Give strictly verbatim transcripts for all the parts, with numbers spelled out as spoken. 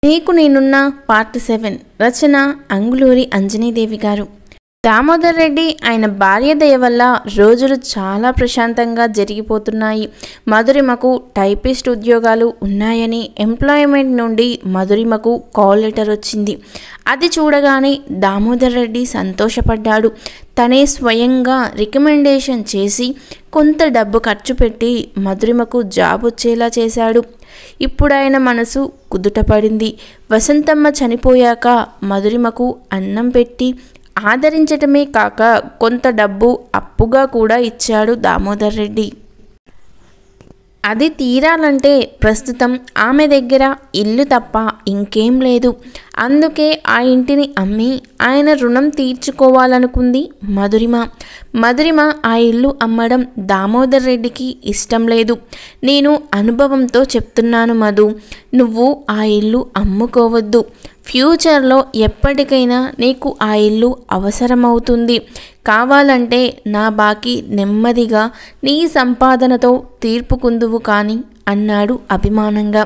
నీకు నేనున్న part seven. Rachana Anguluri Anjanidevi గారు. దామోదర్ రెడ్డి ఆయన భార్య దయ వల్ల రోజులు చాలా ప్రశాంతంగా జరిగిపోతున్నాయి. మధురిమకు టైపిస్ట్ ఉద్యోగాలు ఉన్నాయని ఎంప్లాయ్మెంట్ నుండి మధురిమకు కాల్ లెటర్ వచ్చింది. అది చూడగానే దామోదర్ రెడ్డి సంతోషపడ్డాడు. తనే స్వయంగా రికమెండేషన్ చేసి కొంత డబ్బు ఖర్చు పెట్టి మధురిమకు జాబ్ వచ్చేలా చేశాడు. ఇప్పుడు ఆయన మనసు కుదుటపడింది. వసంతమ్మ చనిపోయాక మధురిమకు అన్నం పెట్టి ఆదరించటమే కాక కొంత డబ్బు అప్పుగా కూడా ఇచ్చాడు దామోదర్ రెడ్డి. అది తీరాలంటే ప్రస్తుతం ఆమె దగ్గర ఇల్లు తప్ప ఇంకేం లేదు. అందుకే ఆ ఇంటిని అమ్మి ఆయన రుణం తీర్చుకోవాలనుకుంది మధురిమ. మధురిమ ఆ ఇల్లు అమ్మడం దామోదర్ రెడ్డికి ఇష్టం లేదు. నేను అనుభవంతో చెప్తున్నాను మధు, నువ్వు ఆ ఇల్లు అమ్ముకోవద్దు. ఫ్యూచర్లో ఎప్పటికైనా నీకు ఆ ఇల్లు అవసరమవుతుంది. కావాలంటే నా బాకీ నెమ్మదిగా నీ సంపాదనతో తీర్పుకుందువు కానీ అన్నాడు అభిమానంగా.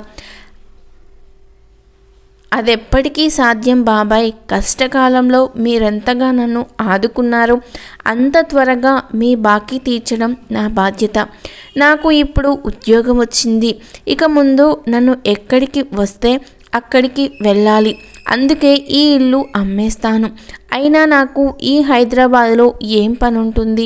అదెప్పటికీ సాధ్యం బాబాయ్. కష్టకాలంలో మీరెంతగా నన్ను ఆదుకున్నారో అంత త్వరగా మీ బాకీ తీర్చడం నా బాధ్యత. నాకు ఇప్పుడు ఉద్యోగం వచ్చింది. ఇక ముందు నన్ను ఎక్కడికి వస్తే అక్కడికి వెళ్ళాలి. అందుకే ఈ ఇల్లు అమ్మేస్తాను. అయినా నాకు ఈ హైదరాబాద్లో ఏం పని ఉంటుంది?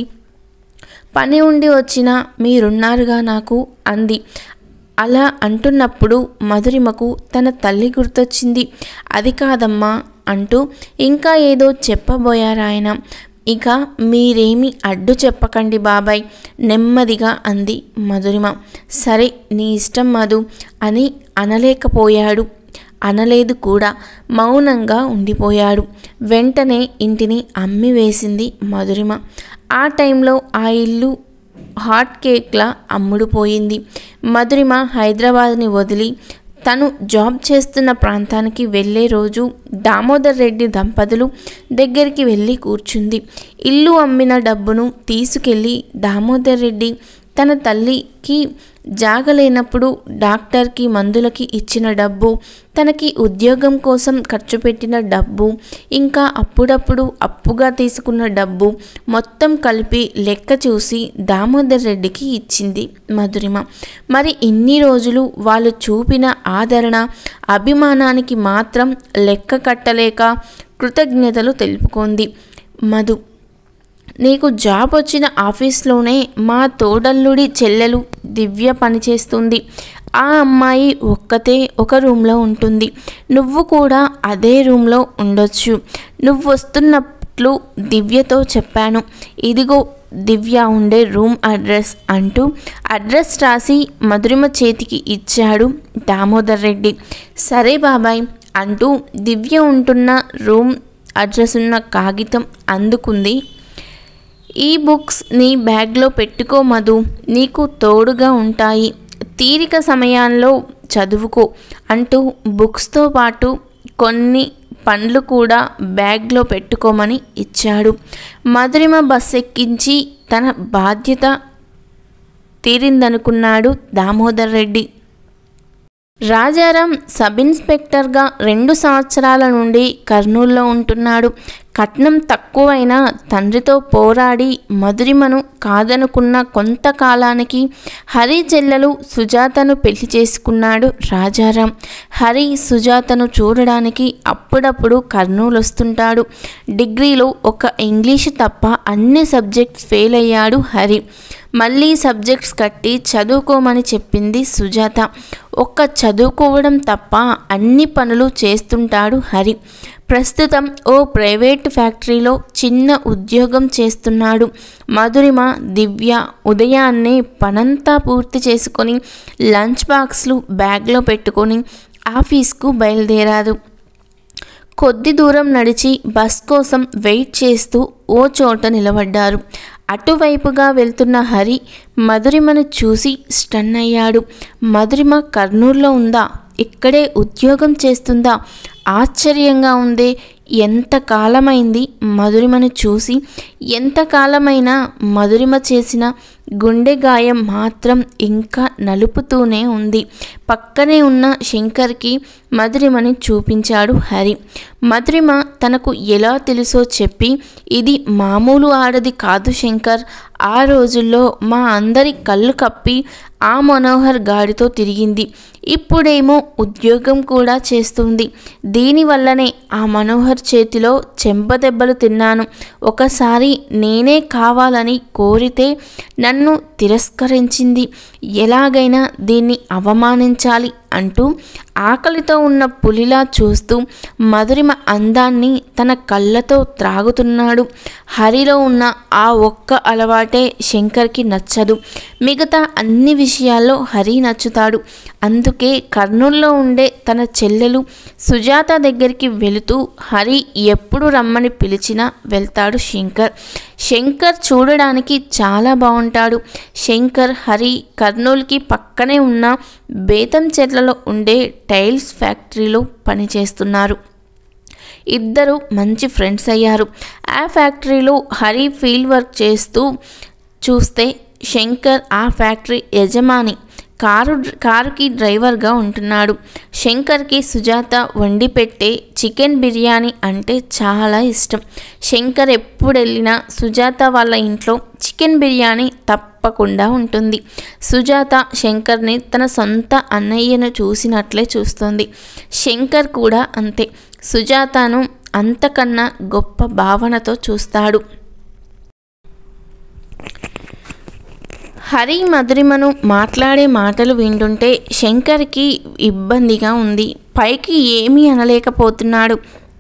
పని ఉండి వచ్చినా మీరున్నారుగా నాకు అంది. అలా అంటున్నప్పుడు మధురిమకు తన తల్లి గుర్తొచ్చింది. అది కాదమ్మా అంటూ ఇంకా ఏదో చెప్పబోయారాయన. ఇక మీరేమీ అడ్డు చెప్పకండి బాబాయ్, నెమ్మదిగా అంది మధురిమ. సరే నీ ఇష్టం మధు అని అనలేకపోయాడు. అనలేదు కూడా, మౌనంగా ఉండిపోయాడు. వెంటనే ఇంటిని అమ్మి వేసింది మధురిమ. ఆ టైంలో ఆ ఇల్లు హాట్ కేక్లా అమ్ముడుపోయింది. మధురిమ హైదరాబాద్ని వదిలి తను జాబ్ చేస్తున్న ప్రాంతానికి వెళ్ళే రోజు దామోదర్ రెడ్డి దంపతులు దగ్గరికి వెళ్ళి కూర్చుంది. ఇల్లు అమ్మిన డబ్బును తీసుకెళ్ళి దామోదర్ రెడ్డి తన తల్లికి జాగలేనప్పుడు డాక్టర్కి మందులకి ఇచ్చిన డబ్బు, తనకి ఉద్యోగం కోసం ఖర్చు పెట్టిన డబ్బు, ఇంకా అప్పుడప్పుడు అప్పుగా తీసుకున్న డబ్బు మొత్తం కలిపి లెక్క చూసి దామోదర్ రెడ్డికి ఇచ్చింది మధురిమ. మరి ఇన్ని రోజులు వాళ్ళు చూపిన ఆదరణ, అభిమానానికి మాత్రం లెక్క కట్టలేక కృతజ్ఞతలు తెలుపుకుంది మధు. నీకు జాబ్ వచ్చిన ఆఫీస్లోనే మా తోడల్లుడి చెల్లెలు దివ్య పనిచేస్తుంది. ఆ అమ్మాయి ఒక్కతే ఒక రూమ్లో ఉంటుంది. నువ్వు కూడా అదే రూమ్లో ఉండొచ్చు. నువ్వు వస్తున్నట్లు దివ్యతో చెప్పాను. ఇదిగో దివ్య ఉండే రూమ్ అడ్రస్ అంటూ అడ్రస్ రాసి మధురిమ చేతికి ఇచ్చాడు దామోదర్ రెడ్డి. సరే బాబాయ్ అంటూ దివ్య ఉంటున్న రూమ్ అడ్రస్ ఉన్న కాగితం అందుకుంది. ఈ బుక్స్ నీ బ్యాగ్లో పెట్టుకో మధు, నీకు తోడుగా ఉంటాయి. తీరిక సమయాల్లో చదువుకో అంటూ బుక్స్తో పాటు కొన్ని పండ్లు కూడా బ్యాగ్లో పెట్టుకోమని ఇచ్చాడు. మధురిమ బస్ ఎక్కించి తన బాధ్యత తీరిందనుకున్నాడు దామోదర్ రెడ్డి. రాజారాం సబ్ ఇన్స్పెక్టర్గా రెండు సంవత్సరాల నుండి కర్నూలులో ఉంటున్నాడు. కట్నం తక్కువైనా తండ్రితో పోరాడి మధురిమను కాదనుకున్న కొంతకాలానికి హరి చెల్లెలు సుజాతను పెళ్లి చేసుకున్నాడు రాజారాం. హరి సుజాతను చూడడానికి అప్పుడప్పుడు కర్నూలు వస్తుంటాడు. డిగ్రీలో ఒక ఇంగ్లీషు తప్ప అన్ని సబ్జెక్ట్స్ ఫెయిల్ అయ్యాడు హరి. మళ్ళీ సబ్జెక్ట్స్ కట్టి చదువుకోమని చెప్పింది సుజాత. ఒక్క చదువుకోవడం తప్ప అన్ని పనులు చేస్తుంటాడు హరి. ప్రస్తుతం ఓ ప్రైవేట్ ఫ్యాక్టరీలో చిన్న ఉద్యోగం చేస్తున్నాడు. మధురిమ, దివ్య ఉదయాన్నే పనంతా పూర్తి చేసుకొని లంచ్ బాక్స్లు బ్యాగ్లో పెట్టుకొని ఆఫీస్కు బయలుదేరారు. కొద్ది దూరం నడిచి బస్ కోసం వెయిట్ చేస్తూ ఓ చోట నిలబడ్డారు. అటువైపుగా వెళ్తున్న హరి మధురిమను చూసి స్టన్ అయ్యాడు. మధురిమ కర్నూలులో ఉందా? ఇక్కడే ఉద్యోగం చేస్తుందా? ఆశ్చర్యంగా ఉందే. ఎంతకాలమైంది మధురిమను చూసి. ఎంతకాలమైనా మధురిమ చేసిన గుండె గాయం మాత్రం ఇంకా నలుపుతూనే ఉంది. పక్కనే ఉన్న శంకర్కి మధురిమని చూపించాడు హరి. మధురిమ తనకు ఎలా తెలుసో చెప్పి, ఇది మామూలు ఆడది కాదు శంకర్, ఆ రోజుల్లో మా అందరి కళ్ళు కప్పి ఆ మనోహర్ గాడితో తిరిగింది, ఇప్పుడేమో ఉద్యోగం కూడా చేస్తుంది, దీనివల్లనే ఆ మనోహర్ చేతిలో చెంపదెబ్బలు తిన్నాను, ఒకసారి నేనే కావాలని కోరితే నన్ను తిరస్కరించింది, ఎలాగైనా దీన్ని అవమానించాలి అంటూ ఆకలితో ఉన్న పులిలా చూస్తూ మధురిమ అందాన్ని తన కళ్ళతో త్రాగుతున్నాడు. హరిలో ఉన్న ఆ ఒక్క అలవాటే శంకర్కి నచ్చదు, మిగతా అన్ని విషయాల్లో హరి నచ్చుతాడు. అందుకే కర్నూల్లో ఉండే తన చెల్లెలు సుజాత దగ్గరికి వెళుతూ హరి ఎప్పుడు రమ్మని పిలిచినా వెళ్తాడు శంకర్. శంకర్ చూడడానికి చాలా బాగుంటాడు. శంకర్ హరి కర్నూలుకి పక్కనే ఉన్న బేతంచెర్లలో ఉండే టైల్స్ ఫ్యాక్టరీలో పనిచేస్తున్నారు. ఇద్దరు మంచి ఫ్రెండ్స్ అయ్యారు. ఆ ఫ్యాక్టరీలో హరి ఫీల్డ్ వర్క్ చేస్తూ చూస్తే శంకర్ ఆ ఫ్యాక్టరీ యజమాని, కారు కారుకి డ్రైవర్గా ఉంటున్నాడు. శంకర్కి సుజాత వండి పెట్టే చికెన్ బిర్యానీ అంటే చాలా ఇష్టం. శంకర్ ఎప్పుడు వెళ్ళినా సుజాత వాళ్ళ ఇంట్లో చికెన్ బిర్యానీ తప్పకుండా ఉంటుంది. సుజాత శంకర్ని తన సొంత అన్నయ్యను చూసినట్లే చూస్తుంది. శంకర్ కూడా అంతే, సుజాతను అంతకన్నా గొప్ప భావనతో చూస్తాడు. హరి మధురిమను మాట్లాడే మాటలు వింటుంటే శంకర్కి ఇబ్బందిగా ఉంది. పైకి ఏమీ అనలేకపోతున్నాడు.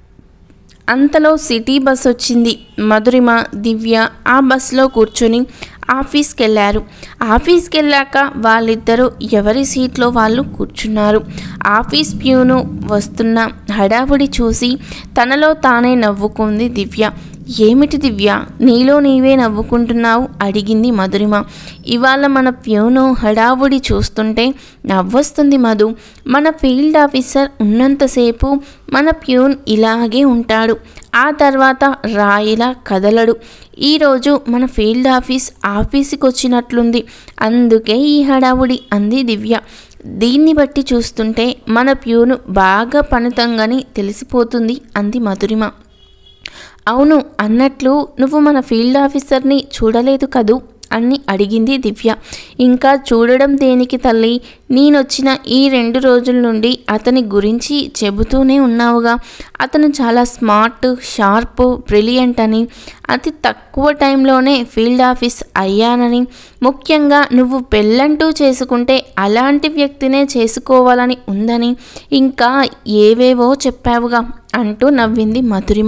అంతలో సిటీ బస్ వచ్చింది. మధురిమ, దివ్య ఆ బస్సులో కూర్చొని ఆఫీస్కి వెళ్ళారు. ఆఫీస్కి వెళ్ళాక వాళ్ళిద్దరూ ఎవరి సీట్లో వాళ్ళు కూర్చున్నారు. ఆఫీస్ ప్యూను వస్తున్న హడావుడి చూసి తనలో తానే నవ్వుకుంది దివ్య. ఏమిటి దివ్య, నీలో నీవే నవ్వుకుంటున్నావు అడిగింది మధురిమ. ఇవాళ మన ప్యూను హడావుడి చూస్తుంటే నవ్వొస్తుంది మధు. మన ఫీల్డ్ ఆఫీసర్ ఉన్నంతసేపు మన ప్యూన్ ఇలాగే ఉంటాడు, ఆ తర్వాత రాయిలా కదలడు. ఈరోజు మన ఫీల్డ్ ఆఫీస్ ఆఫీస్కి వచ్చినట్లుంది, అందుకే ఈ హడావుడి అంది దివ్య. దీన్ని బట్టి చూస్తుంటే మన ప్యూను బాగా పనితంగని తెలిసిపోతుంది అంది మధురిమ. అవును, అన్నట్లు నువ్వు మన ఫీల్డ్ ఆఫీసర్ని చూడలేదు కదూ అని అడిగింది దివ్య. ఇంకా చూడడం దేనికి తల్లి, నేనొచ్చిన ఈ రెండు రోజుల నుండి అతని గురించి చెబుతూనే ఉన్నావుగా. అతను చాలా స్మార్ట్, షార్ప్, బ్రిలియంట్ అని, అతి తక్కువ టైంలోనే ఫీల్డ్ ఆఫీస్ అయ్యానని, ముఖ్యంగా నువ్వు పెళ్ళంటూ చేసుకుంటే అలాంటి వ్యక్తినే చేసుకోవాలని ఉందని, ఇంకా ఏవేవో చెప్పావుగా అంటూ నవ్వింది మధురిమ.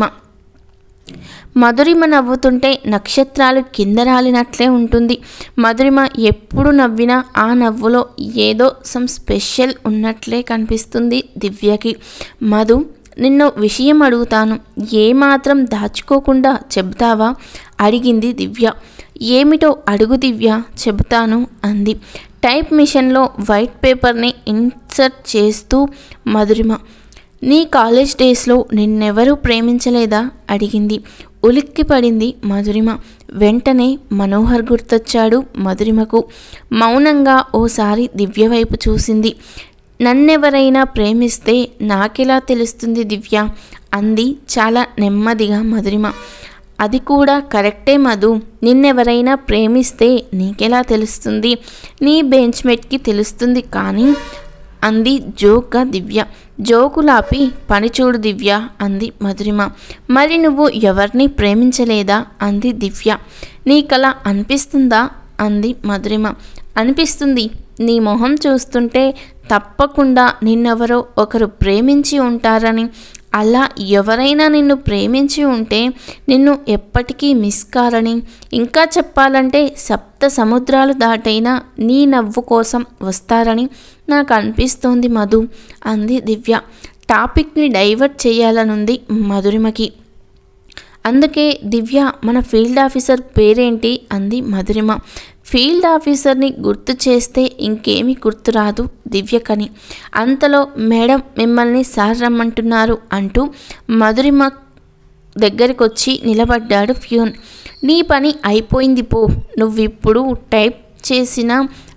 మధురిమ నవ్వుతుంటే నక్షత్రాలు కింద రాలినట్లే ఉంటుంది. మధురిమ ఎప్పుడు నవ్వినా ఆ నవ్వులో ఏదో సమ్ స్పెషల్ ఉన్నట్లే కనిపిస్తుంది దివ్యకి. మధు, నిన్ను విషయం అడుగుతాను, ఏమాత్రం దాచుకోకుండా చెబుతావా అడిగింది దివ్య. ఏమిటో అడుగు దివ్య, చెబుతాను అంది. టైప్ మిషన్లో వైట్ పేపర్ని ఇన్సర్ట్ చేస్తూ మధురిమ. నీ కాలేజ్ డేస్లో నిన్నెవరూ ప్రేమించలేదా అడిగింది. ఉలిక్కి పడింది మధురిమ. వెంటనే మనోహర్ గుర్తొచ్చాడు మధురిమకు. మౌనంగా ఓసారి దివ్య వైపు చూసింది. నన్నెవరైనా ప్రేమిస్తే నాకెలా తెలుస్తుంది దివ్య అంది చాలా నెమ్మదిగా మధురిమ. అది కూడా కరెక్టే మధు, నిన్నెవరైనా ప్రేమిస్తే నీకెలా తెలుస్తుంది, నీ బెంచ్మేట్కి తెలుస్తుంది కానీ అంది జోక్గా దివ్య. జోకులాపి పని చూడు దివ్య అంది మధురిమ. మరి నువ్వు ఎవరిని ప్రేమించలేదా అంది దివ్య. నీకలా అనిపిస్తుందా అంది మధురిమ. అనిపిస్తుంది, నీ మొహం చూస్తుంటే తప్పకుండా నిన్నెవరో ఒకరు ప్రేమించి ఉంటారని. అలా ఎవరైనా నిన్ను ప్రేమించి ఉంటే నిన్ను ఎప్పటికీ మిస్ కారని, ఇంకా చెప్పాలంటే సప్త సముద్రాలు దాటైనా నీ నవ్వు కోసం వస్తారని నాకు అనిపిస్తోంది మధు అంది దివ్య. టాపిక్ని డైవర్ట్ చేయాలనుంది మధురిమకి. అందుకే దివ్య, మన ఫీల్డ్ ఆఫీసర్ పేరేంటి అంది మధురిమ. ఫీల్డ్ ఆఫీసర్ని గుర్తు చేస్తే ఇంకేమీ గుర్తురాదు దివ్యకని. అంతలో మేడం మిమ్మల్ని సార్ రమ్మంటున్నారు అంటూ మధురిమ దగ్గరికి వచ్చి నిలబడ్డాడు ఫ్యూన్. నీ పని అయిపోయింది పో, నువ్విప్పుడు టైప్ చేసిన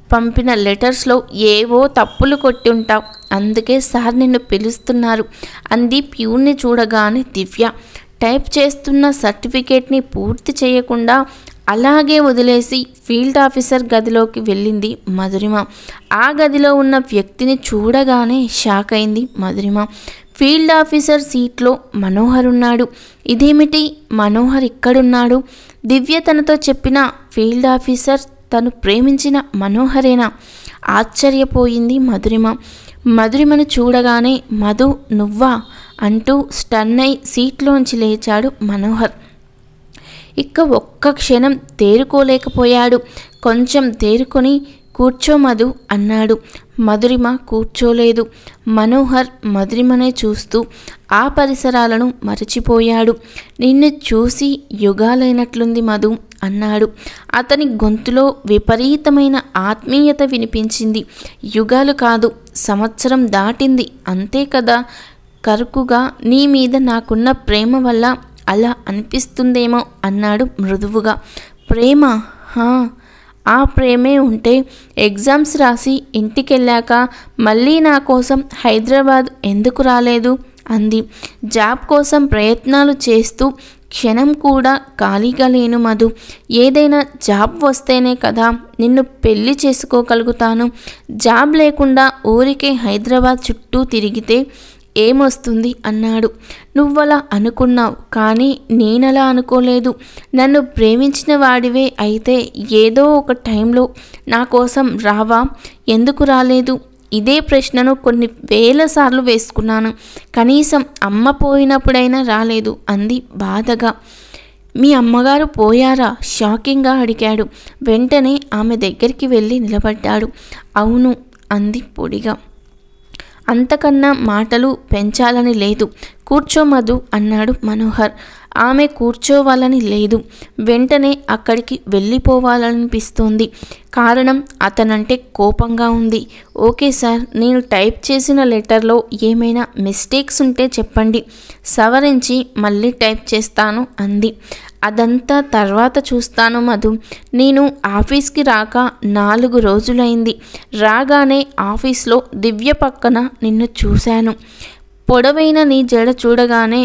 పంపిన లెటర్స్లో ఏవో తప్పులు కొట్టి ఉంటావు, అందుకే సార్ నిన్ను పిలుస్తున్నారు అంది ప్యూన్ని చూడగానే దివ్య. టైప్ చేస్తున్న సర్టిఫికేట్ని పూర్తి చేయకుండా అలాగే వదిలేసి ఫీల్డ్ ఆఫీసర్ గదిలోకి వెళ్ళింది మధురిమ. ఆ గదిలో ఉన్న వ్యక్తిని చూడగానే షాక్ అయింది మధురిమ. ఫీల్డ్ ఆఫీసర్ సీట్లో మనోహర్ ఉన్నాడు. ఇదేమిటి, మనోహర్ ఇక్కడున్నాడు? దివ్య తనతో చెప్పిన ఫీల్డ్ ఆఫీసర్ తను ప్రేమించిన మనోహరేనా? ఆశ్చర్యపోయింది మధురిమ. మధురిమను చూడగానే మధు నువ్వా అంటూ స్టన్ అయి సీట్లోంచి లేచాడు మనోహర్. ఇక ఒక్క క్షణం తేరుకోలేకపోయాడు. కొంచెం తేరుకొని కూర్చో మధు అన్నాడు. మధురిమ కూర్చోలేదు. మనోహర్ మధురిమనే చూస్తూ ఆ పరిసరాలను మరచిపోయాడు. నిన్ను చూసి యుగాలైనట్లుంది మధు అన్నాడు. అతని గొంతులో విపరీతమైన ఆత్మీయత వినిపించింది. యుగాలు కాదు, సంవత్సరం దాటింది అంతే కదా. కరుకుగా నీ మీద నాకున్న ప్రేమ వల్ల అలా అనిపిస్తుందేమో అన్నాడు మృదువుగా. ప్రేమ? హా, ఆ ప్రేమే ఉంటే ఎగ్జామ్స్ రాసి ఇంటికెళ్ళాక మళ్ళీ నా కోసం హైదరాబాద్ ఎందుకు రాలేదు అంది. జాబ్ కోసం ప్రయత్నాలు చేస్తూ క్షణం కూడా ఖాళీగా లేను మధు. ఏదైనా జాబ్ వస్తేనే కదా నిన్ను పెళ్లి చేసుకోగలుగుతాను. జాబ్ లేకుండా ఊరికే హైదరాబాద్ చుట్టూ తిరిగితే ఏమొస్తుంది అన్నాడు. నువ్వలా అనుకున్నావు, కానీ నేనలా అనుకోలేదు. నన్ను ప్రేమించిన వాడివే అయితే ఏదో ఒక టైంలో నా కోసం రావా? ఎందుకు రాలేదు? ఇదే ప్రశ్నను కొన్ని వేల సార్లు వేసుకున్నాను. కనీసం అమ్మ పోయినప్పుడైనా రాలేదు అంది బాధగా. మీ అమ్మగారు పోయారా? షాకింగ్గా అడిగాడు. వెంటనే ఆమె దగ్గరికి వెళ్ళి నిలబడ్డాడు. అవును అంది పొడిగా. అంతకన్నా మాటలు పెంచాలని లేదు. కూర్చో మధు అన్నాడు మనోహర్. ఆమె కూర్చోవాలని లేదు. వెంటనే అక్కడికి వెళ్ళిపోవాలనిపిస్తోంది. కారణం అతనంటే కోపంగా ఉంది. ఓకే సార్, నేను టైప్ చేసిన లెటర్లో ఏమైనా మిస్టేక్స్ ఉంటే చెప్పండి, సవరించి మళ్ళీ టైప్ చేస్తాను అంది. అదంతా తర్వాత చూస్తాను మధు. నేను ఆఫీస్కి రాక నాలుగు రోజులైంది. రాగానే ఆఫీస్లో దివ్య పక్కన నిన్ను చూశాను. పొడవైన నీ జడ చూడగానే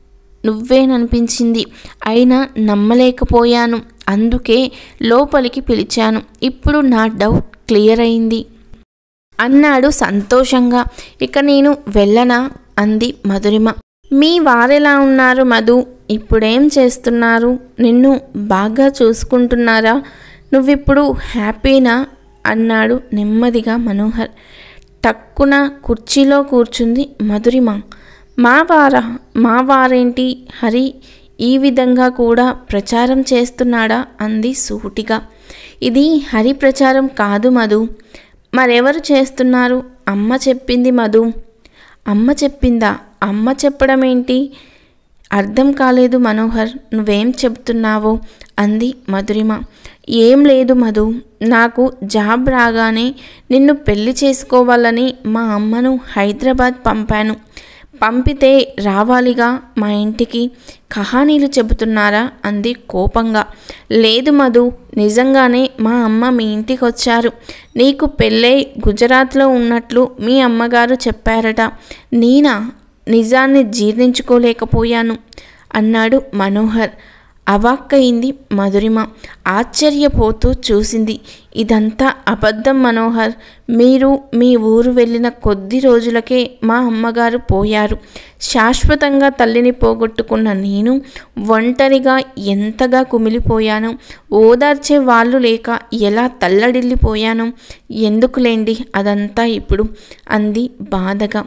నువ్వేననిపించింది. అయినా నమ్మలేకపోయాను. అందుకే లోపలికి పిలిచాను. ఇప్పుడు నా డౌట్ క్లియర్ అయింది అన్నాడు సంతోషంగా. ఇక నేను వెళ్ళనా అంది మధురిమ. మీ వారెలా ఉన్నారు మధు? ఇప్పుడేం చేస్తున్నారు? నిన్ను బాగా చూసుకుంటున్నారా? నువ్విప్పుడు హ్యాపీనా అన్నాడు నెమ్మదిగా మనోహర్. టక్కున కుర్చీలో కూర్చుంది మధురిమ. మా వారా? మా వారేంటి? హరి ఈ విధంగా కూడా ప్రచారం చేస్తున్నాడా అంది సూటిగా. ఇది హరి ప్రచారం కాదు మధు. మరెవరు చేస్తున్నారు? అమ్మ చెప్పింది మధు. అమ్మ చెప్పిందా? అమ్మ చెప్పడం ఏంటి? అర్థం కాలేదు మనోహర్. నువ్వేం చెప్తున్నావో అంది మధురిమ. ఏం లేదు మధు. నాకు జాబ్ రాగానే నిన్ను పెళ్లి చేసుకోవాలని మా అమ్మను హైదరాబాద్ పంపాను. పంపితే రావాలిగా మా ఇంటికి. కహానీలు చెబుతున్నారా అంది కోపంగా. లేదు మధు, నిజంగానే మా అమ్మ మీ ఇంటికి వచ్చారు. నీకు పెళ్ళై గుజరాత్లో ఉన్నట్లు మీ అమ్మగారు చెప్పారట. నేనా? నిజాన్ని జీర్ణించుకోలేకపోయాను అన్నాడు మనోహర్. అవాక్కయింది మధురిమ. ఆశ్చర్యపోతూ చూసింది. ఇదంతా అబద్ధం మనోహర్. మీరు మీ ఊరు వెళ్ళిన కొద్ది రోజులకే మా అమ్మగారు పోయారు. శాశ్వతంగా తల్లిని పోగొట్టుకున్న నేను ఒంటరిగా ఎంతగా కుమిలిపోయాను. ఓదార్చే వాళ్ళు లేక ఎలా తల్లడిల్లిపోయాను. ఎందుకులేండి అదంతా ఇప్పుడు అంది బాధగా.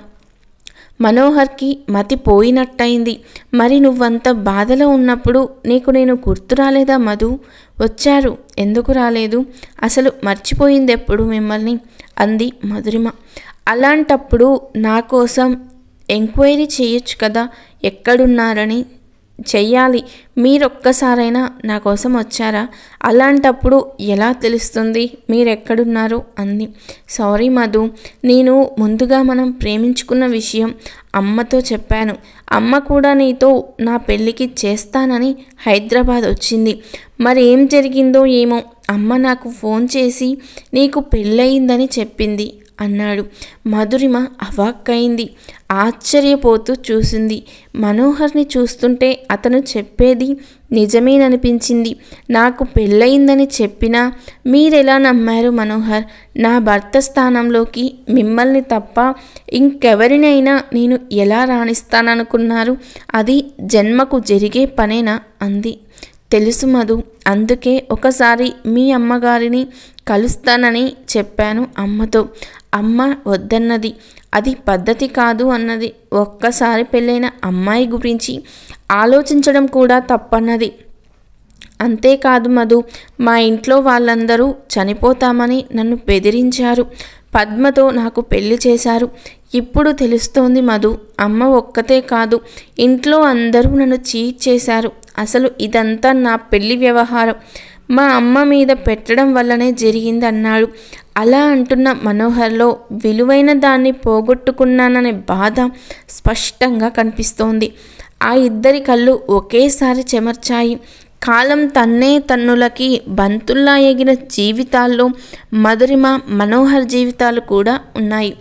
మనోహర్కి మతి పోయినట్టయింది. మరి నువ్వంత బాధలో ఉన్నప్పుడు నీకు నేను గుర్తు రాలేదా మధు? వచ్చారు, ఎందుకు రాలేదు? అసలు మర్చిపోయింది ఎప్పుడు మిమ్మల్ని అంది మధురిమ. అలాంటప్పుడు నా కోసం ఎంక్వైరీ చేయొచ్చు కదా, ఎక్కడున్నారని. చెయ్యాలి. మీరొక్కసారైనా నా కోసం వచ్చారా? అలాంటప్పుడు ఎలా తెలుస్తుంది మీరెక్కడున్నారో అంది. సారీ మధు, నేను ముందుగా మనం ప్రేమించుకున్న విషయం అమ్మతో చెప్పాను. అమ్మ కూడా నీతో నా పెళ్ళికి చేస్తానని హైదరాబాద్ వచ్చింది. మరి ఏం జరిగిందో ఏమో. అమ్మ నాకు ఫోన్ చేసి నీకు పెళ్ళయిందని చెప్పింది అన్నాడు. మధురిమ అవాక్కైంది. ఆశ్చర్యపోతూ చూసింది. మనోహర్ని చూస్తుంటే అతను చెప్పేది నిజమేననిపించింది. నాకు పెళ్ళయిందని చెప్పినా మీరెలా నమ్మారు మనోహర్? నా భర్త స్థానంలోకి మిమ్మల్ని తప్ప ఇంకెవరినైనా నేను ఎలా రాణిస్తాననుకున్నారు? అది జన్మకు జరిగే పనేనా అంది. తెలుసు మధు, అందుకే ఒకసారి మీ అమ్మగారిని కలుస్తానని చెప్పాను అమ్మతో. అమ్మ వద్దన్నది. అది పద్ధతి కాదు అన్నది. ఒక్కసారి పెళ్ళైన అమ్మాయి గురించి ఆలోచించడం కూడా తప్పన్నది. అంతేకాదు మధు, మా ఇంట్లో వాళ్ళందరూ చనిపోతామని నన్ను బెదిరించారు. పద్మతో నాకు పెళ్లి చేశారు. ఇప్పుడు తెలుస్తోంది మధు, అమ్మ ఒక్కతే కాదు, ఇంట్లో అందరూ నన్ను చీట్ చేశారు. అసలు ఇదంతా నా పెళ్లి వ్యవహారం మా అమ్మ మీద పెట్టడం వల్లనే జరిగింది అన్నాడు. అలా అంటున్న మనోహర్లో విలువైన దాన్ని పోగొట్టుకున్నాననే బాధ స్పష్టంగా కనిపిస్తోంది. ఆ ఇద్దరి కళ్ళు ఒకేసారి చెమర్చాయి. కాలం తన్నే తన్నులకి బంతుల్లా ఎగిన జీవితాల్లో మధురిమ, మనోహర్ జీవితాలు కూడా ఉన్నాయి.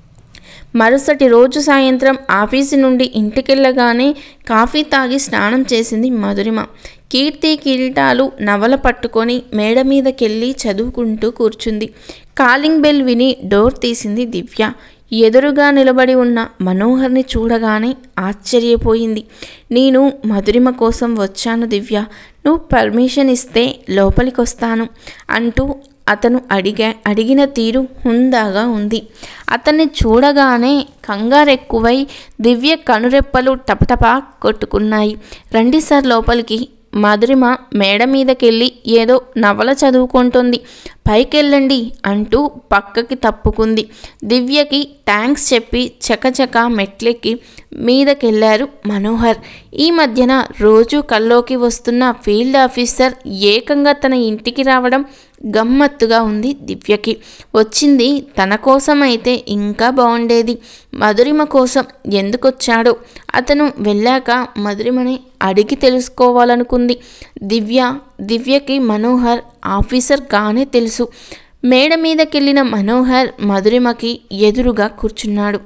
మరుసటి రోజు సాయంత్రం ఆఫీసు నుండి ఇంటికెళ్ళగానే కాఫీ తాగి స్నానం చేసింది మధురిమ. కీర్తి కిరీటాలు నవల పట్టుకొని మేడ మీదకెళ్ళి చదువుకుంటూ కూర్చుంది. కాలింగ్ బెల్ విని డోర్ తీసింది దివ్య. ఎదురుగా నిలబడి ఉన్న మనోహర్ని చూడగానే ఆశ్చర్యపోయింది. నేను మధురిమ కోసం వచ్చాను దివ్య, నువ్వు పర్మిషన్ ఇస్తే లోపలికొస్తాను అంటూ అతను అడిగా అడిగిన తీరు హుందాగా ఉంది. అతన్ని చూడగానే కంగారెక్కువై దివ్య కనురెప్పలు టపటపా కొట్టుకున్నాయి. రండి సార్ లోపలికి. మధురిమ మేడ మీదకెళ్ళి ఏదో నవల చదువుకుంటుంది. పైకెళ్ళండి అంటూ పక్కకి తప్పుకుంది. దివ్యకి థ్యాంక్స్ చెప్పి చకచక మెట్లెక్కి మీదకెళ్ళారు మనోహర్. ఈ మధ్యన రోజు కల్లోకి వస్తున్న ఫీల్డ్ ఆఫీసర్ ఏకంగా తన ఇంటికి రావడం గమ్మత్తుగా ఉంది దివ్యకి. వచ్చింది తన కోసం అయితే ఇంకా బాగుండేది. మధురిమ కోసం ఎందుకొచ్చాడో అతను వెళ్ళాక మధురిమని అడిగి తెలుసుకోవాలనుకుంది దివ్య. దివ్యకి మనోహర్ ఆఫీసర్ గానే తెలుసు. మేడ మీదకెళ్ళిన మనోహర్ మధురిమకి ఎదురుగా కూర్చున్నాడు.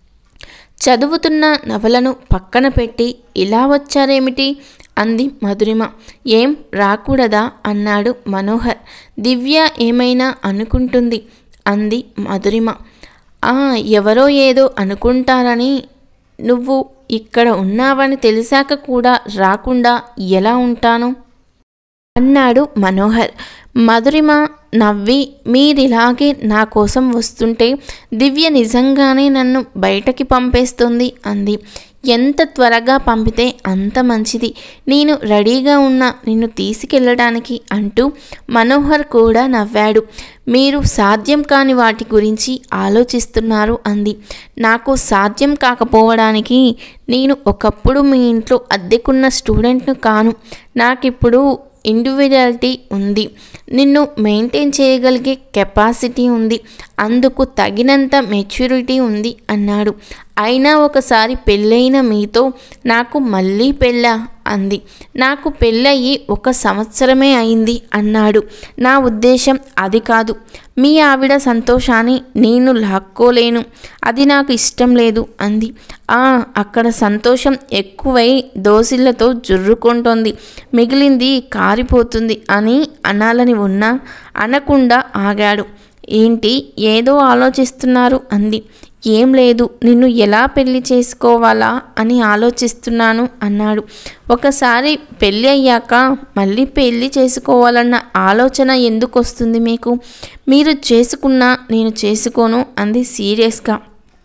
చదువుతున్న నవలను పక్కన పెట్టి ఇలా వచ్చారేమిటి అంది మధురిమ. ఏం రాకూడదా అన్నాడు మనోహర్. దివ్య ఏమైనా అనుకుంటుంది అంది మధురిమ. ఆ ఎవరో ఏదో అనుకుంటారని. నువ్వు ఇక్కడ ఉన్నావని తెలిసాక కూడా రాకుండా ఎలా ఉంటాను అన్నాడు మనోహర్. మధురిమ నవ్వి మీరిలాగే నా కోసం వస్తుంటే దివ్య నిజంగానే నన్ను బయటకి పంపేస్తుంది అంది. ఎంత త్వరగా పంపితే అంత మంచిది. నేను రెడీగా ఉన్నా నిన్ను తీసుకెళ్ళడానికి అంటూ మనోహర్ కూడా నవ్వాడు. మీరు సాధ్యం కాని వాటి గురించి ఆలోచిస్తున్నారు అంది. నాకు సాధ్యం కాకపోవడానికి నేను ఒకప్పుడు మీ ఇంట్లో అద్దెకున్న స్టూడెంట్ను కాను. నాకిప్పుడు ఇండివిజువాలిటీ ఉంది. నిన్ను మెయింటైన్ చేయగలిగే కెపాసిటీ ఉంది. అందుకు తగినంత మెచ్యూరిటీ ఉంది అన్నాడు. అయినా ఒకసారి పెళ్ళైన మీతో నాకు మళ్ళీ పెళ్ళా అంది. నాకు పెళ్ళయి ఒక సంవత్సరమే అయింది అన్నాడు. నా ఉద్దేశం అది కాదు. మీ ఆవిడ సంతోషాన్ని నేను లాక్కోలేను. అది నాకు ఇష్టం లేదు అంది. ఆ అక్కడ సంతోషం ఎక్కువై దోసిళ్లతో జుర్రుకుంటోంది, మిగిలింది కారిపోతుంది అని అనాలని ఉన్నా అనకుండా ఆగాడు. ఏంటి ఏదో ఆలోచిస్తున్నారు అంది. ఏం లేదు, నిన్ను ఎలా పెళ్లి చేసుకోవాలా అని ఆలోచిస్తున్నాను అన్నాడు. ఒకసారి పెళ్ళి అయ్యాక మళ్ళీ పెళ్ళి చేసుకోవాలన్న ఆలోచన ఎందుకు వస్తుంది మీకు? మీరు చేసుకున్నా నేను చేసుకోను అంది సీరియస్గా.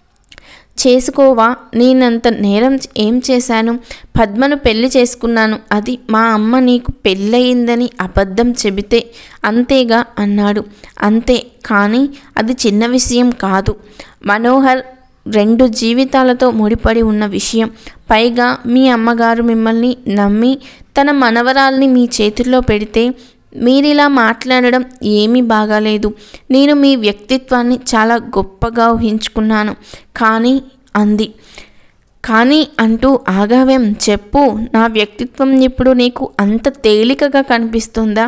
చేసుకోవా? నేనంత నేరం ఏం చేశాను? పద్మను పెళ్లి చేసుకున్నాను. అది మా అమ్మ నీకు పెళ్ళయిందని అబద్ధం చెబితే అంతేగా అన్నాడు. అంతే, కానీ అది చిన్న విషయం కాదు మనోహర్. రెండు జీవితాలతో ముడిపడి ఉన్న విషయం. పైగా మీ అమ్మగారు మిమ్మల్ని నమ్మి తన మనవరాల్ని మీ చేతుల్లో పెడితే మీరిలా మాట్లాడడం ఏమీ బాగాలేదు. నేను మీ వ్యక్తిత్వాన్ని చాలా గొప్పగా ఊహించుకున్నాను. కానీ అంది. కానీ అంటూ ఆగావేం చెప్పు. నా వ్యక్తిత్వం ఇప్పుడు నీకు అంత తేలికగా కనిపిస్తుందా?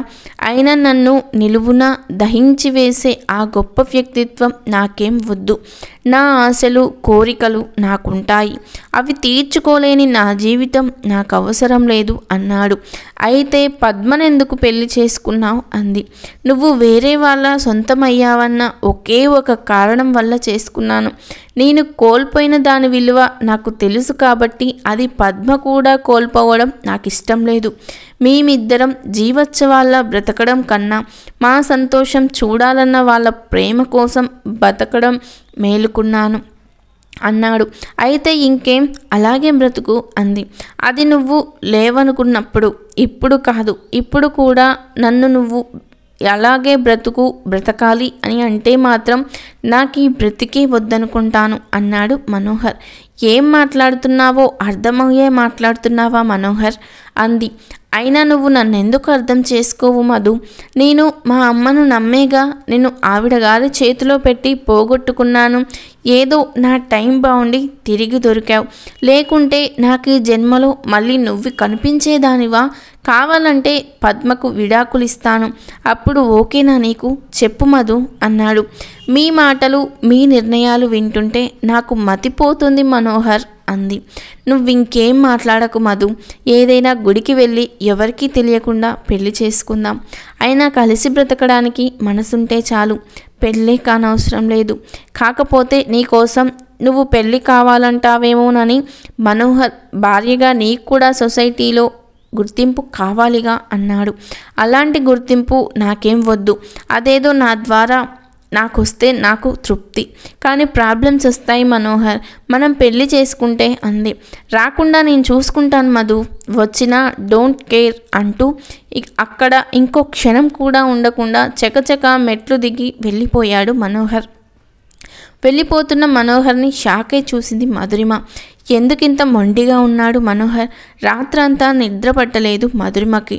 అయినా నన్ను నిలువున దహించి వేసే ఆ గొప్ప వ్యక్తిత్వం నాకేం వద్దు. నా ఆశలు కోరికలు నాకుంటాయి, అవి తీర్చుకోలేని నా జీవితం నాకు అవసరం లేదు అన్నాడు. అయితే పద్మనెందుకు పెళ్లి చేసుకున్నావు అంది. నువ్వు వేరే వాళ్ళ సొంతమయ్యావన్న ఒకే ఒక కారణం వల్ల చేసుకున్నాను. నేను కోల్పోయిన దాని విలువ నాకు తెలుసు కాబట్టి అది పద్మ కూడా కోల్పోవడం నాకు ఇష్టం లేదు. మేమిద్దరం జీవోత్సవాల బ్రతకడం కన్నా మా సంతోషం చూడాలన్న వాళ్ళ ప్రేమ కోసం బతకడం మేలుకున్నాను అన్నాడు. అయితే ఇంకేం, అలాగే బ్రతుకు అంది. అది నువ్వు లేవనుకున్నప్పుడు, ఇప్పుడు కాదు. ఇప్పుడు కూడా నన్ను నువ్వు అలాగే బ్రతుకు బ్రతకాలి అని అంటే మాత్రం నాకు ఈ బ్రతికే వద్దనుకుంటాను అన్నాడు మనోహర్. ఏం మాట్లాడుతున్నావో అర్థమయ్యే మాట్లాడుతున్నావా మనోహర్ అంది. అయినా నువ్వు నన్ను ఎందుకు అర్థం చేసుకోవు మధు? నేను మా అమ్మను నమ్మేగా నేను ఆవిడ గారి చేతిలో పెట్టి పోగొట్టుకున్నాను. ఏదో నా టైం బాగుండి తిరిగి దొరికావు. లేకుంటే నాకు ఈ జన్మలో మళ్ళీ నువ్వు కనిపించేదానివా? కావాలంటే పద్మకు విడాకులు ఇస్తాను, అప్పుడు ఓకేనా నీకు? చెప్పు మధు అన్నాడు. మీ మాటలు మీ నిర్ణయాలు వింటుంటే నాకు మతిపోతుంది మనోహర్ అంది. నువ్వింకేం మాట్లాడకు మధు, ఏదైనా గుడికి వెళ్ళి ఎవరికీ తెలియకుండా పెళ్లి చేసుకుందాం. అయినా కలిసి బ్రతకడానికి మనసుంటే చాలు, పెళ్ళే కానవసరం లేదు. కాకపోతే నీకోసం నువ్వు పెళ్ళి కావాలంటావేమోనని మనోహర్ భార్యగా నీకు కూడా సొసైటీలో గుర్తింపు కావాలిగా అన్నాడు. అలాంటి గుర్తింపు నాకేం వద్దు. అదేదో నా ద్వారా నాకొస్తే నాకు తృప్తి. కానీ ప్రాబ్లమ్స్ వస్తాయి మనోహర్, మనం పెళ్ళి చేసుకుంటే అంది. రాకుండా నేను చూసుకుంటాను మధు, వచ్చినా డోంట్ కేర్ అంటూ అక్కడ ఇంకో క్షణం కూడా ఉండకుండా చకచక మెట్లు దిగి వెళ్ళిపోయాడు మనోహర్. వెళ్ళిపోతున్న మనోహర్ని షాకే చూసింది మధురిమ. ఎందుకింత మొండిగా ఉన్నాడు మనోహర్? రాత్రంతా నిద్ర పట్టలేదు మధురిమకి.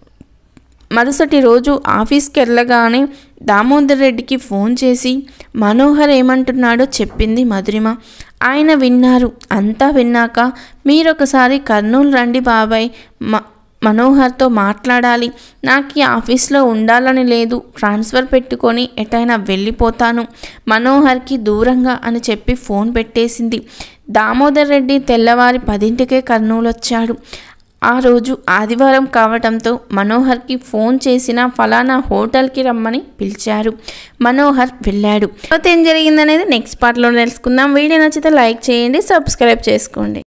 మరుసటి రోజు ఆఫీస్కి వెళ్ళగానే దామోదర్ రెడ్డికి ఫోన్ చేసి మనోహర్ ఏమంటున్నాడో చెప్పింది మధురిమ. ఆయన విన్నారు. అంతా విన్నాక మీరొకసారి కర్నూలు రండి బాబాయ్, మ మనోహర్తో మాట్లాడాలి. నాకు ఈ ఆఫీస్లో ఉండాలని లేదు, ట్రాన్స్ఫర్ పెట్టుకొని ఎటైనా వెళ్ళిపోతాను మనోహర్కి దూరంగా అని చెప్పి ఫోన్ పెట్టేసింది. దామోదర్ రెడ్డి తెల్లవారి పదింటికే కర్నూలు వచ్చాడు. ఆ రోజు ఆదివారం కావడంతో మనోహర్కి ఫోన్ చేసిన ఫలానా హోటల్కి రమ్మని పిలిచారు. మనోహర్ వెళ్ళాడు. తర్వాత ఏం జరిగిందనేది నెక్స్ట్ పార్ట్లో తెలుసుకుందాం. వీడియో నచ్చితే లైక్ చేయండి, సబ్స్క్రైబ్ చేసుకోండి.